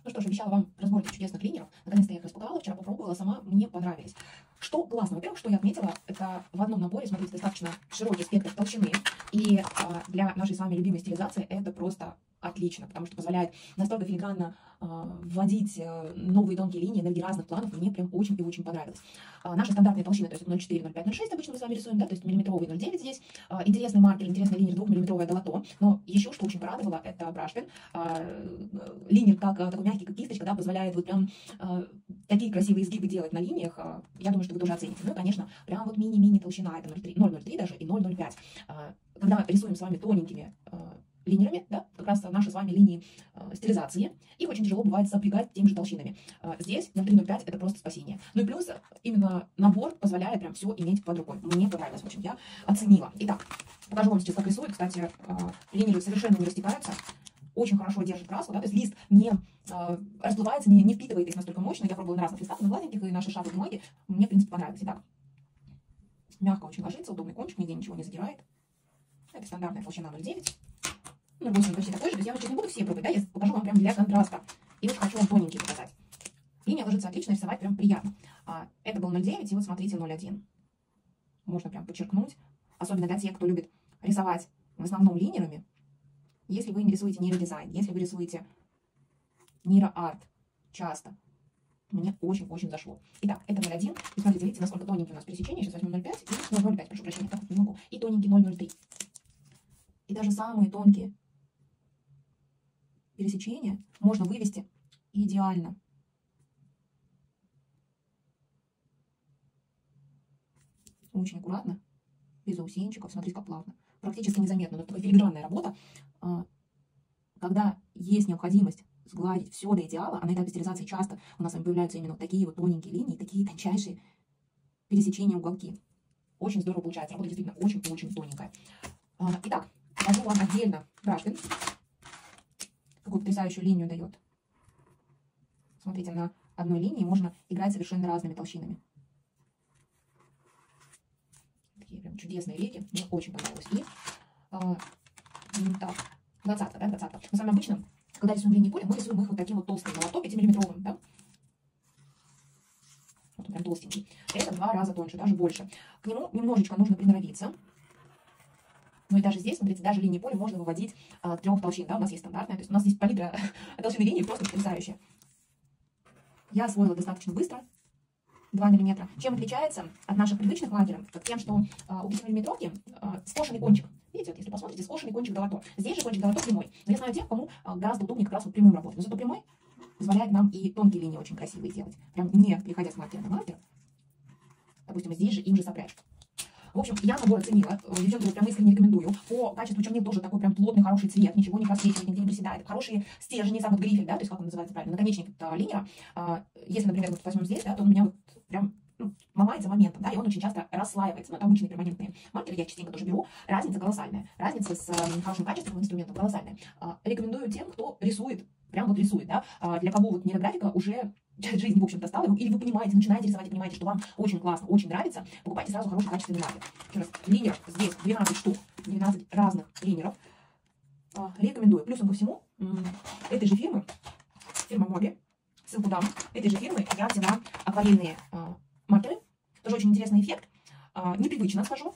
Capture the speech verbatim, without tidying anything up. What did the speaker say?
Ну что ж, обещала вам разбор чудесных линеров. Наконец-то я их распаковала, вчера попробовала сама, мне понравились. Что классно, во-первых, что я отметила, это в одном наборе, смотрите, достаточно широкий спектр толщины. И а, для нашей с вами любимой стилизации это просто отлично, потому что позволяет настолько филигранно а, вводить а, новые тонкие линии, энергии разных планов, и мне прям очень и очень понравилось. А, наши стандартные толщины, то есть ноль четыре, ноль пять, ноль шесть обычно мы с вами рисуем, да, то есть миллиметровый ноль девять здесь. А, интересный маркер, интересный линер, двухмиллиметровое долото. Но еще что очень порадовало, это брашпен. А, линер как такой мягкий, как кисточка, да, позволяет вот прям а, такие красивые изгибы делать на линиях. А, я думаю, что вы тоже оцените. Ну и, конечно, прям вот мини-мини толщина, это ноль ноль три даже и ноль ноль пять. А, когда рисуем с вами тоненькими а, линерами, да, как раз наши с вами линии э, стилизации, их очень тяжело бывает сопрягать теми же толщинами. Э, здесь ноль три ноль пять это просто спасение. Ну и плюс именно набор позволяет прям все иметь под рукой. Мне понравилось, в общем, я оценила. Итак, покажу вам сейчас, как рисуют. Кстати, э, линеры совершенно не растекаются, очень хорошо держит краску, да, то есть лист не э, расплывается, не, не впитывает их настолько мощно. Я пробовала на разных листах, на гладеньких, и наши шапы бумаги мне, в принципе, понравились. Итак, мягко очень ложится, удобный кончик, нигде ничего не задирает. Это стандартная толщина ноль девять. Ну, восемь почти такой же, то есть я сейчас не буду все пробовать, да, я покажу вам прям для контраста. И вот хочу вам тоненький показать. Линия ложится отлично, рисовать прям приятно. А, это был ноль девять, и вот смотрите ноль один. Можно прям подчеркнуть, особенно для тех, кто любит рисовать в основном линерами. Если вы не рисуете нейродизайн, если вы рисуете нейроарт часто, мне очень-очень зашло. Итак, это ноль один. И смотрите, видите, насколько тоненький у нас пересечение. Сейчас возьмем ноль пять и ноль ноль пять, прошу прощения, так вот не могу. И тоненький ноль ноль три. И даже самые тонкие пересечения можно вывести идеально. Очень аккуратно, без заусенчиков. Смотрите, как плавно. Практически незаметно, но это такая филигранная работа. Когда есть необходимость сгладить все до идеала, а на этапе стилизации часто у нас с вами появляются именно вот такие вот тоненькие линии, такие тончайшие пересечения, уголки. Очень здорово получается. Работа действительно очень-очень тоненькая. Итак, покажу вам отдельно брашпен. Какую потрясающую линию дает. Смотрите, на одной линии можно играть совершенно разными толщинами. Такие прям чудесные реки. Мне очень понравилось. И а, так, двадцатка, да, двадцатка. Мы с вами обычно, когда рисуем линии поля, мы рисуем их вот таким вот толстым молотом, пятимиллиметровым, да? Вот он прям толстенький. Это в два раза тоньше, даже больше. К нему немножечко нужно приноровиться. Ну и даже здесь, смотрите, даже линии поля можно выводить а, трех толщин, да, у нас есть стандартная, то есть у нас здесь палитра толщины линии просто потрясающая. Я освоила достаточно быстро, два миллиметра. Чем отличается от наших привычных лакеров? Тем, что а, у пятимиллиметровки а, скошенный кончик. Видите, вот если посмотрите, скошенный кончик долото. Здесь же кончик долото прямой. Но я знаю тех, кому а, гораздо удобнее как раз вот прямым работать. Но зато прямой позволяет нам и тонкие линии очень красивые делать. Прям не переходя с маркера на маркер. Допустим, здесь же им же сопрячь. В общем, я набор оценила. Девчонки, вот прям искренне рекомендую. По качеству чернил тоже такой прям плотный, хороший цвет. Ничего не просвечивает, нигде не приседает. Хорошие стержни, сам вот грифель, да, то есть как он называется правильно, наконечник линера. Если, например, вот возьмем здесь, да, то у меня вот прям ну, ломается моментом, да, и он очень часто расслаивается. Но это обычные перманентные маркеры, я частенько тоже беру. Разница колоссальная. Разница с э, хорошим качеством инструмента колоссальная. Э, рекомендую тем, кто рисует, прям вот рисует, да, э, для кого вот нейрографика уже жизнь, в общем-то, стала, или вы понимаете, начинаете рисовать и понимаете, что вам очень классно, очень нравится, покупайте сразу хороший качественный маркер. Еще раз, линеров здесь двенадцать штук, двенадцать разных линеров. Э, рекомендую. Плюсом ко всему, этой же фирмы, фирма Моби, ссылку дам, этой же фирмы я взяла акварельные э, маркеры. Тоже очень интересный эффект. А, непривычно, скажу.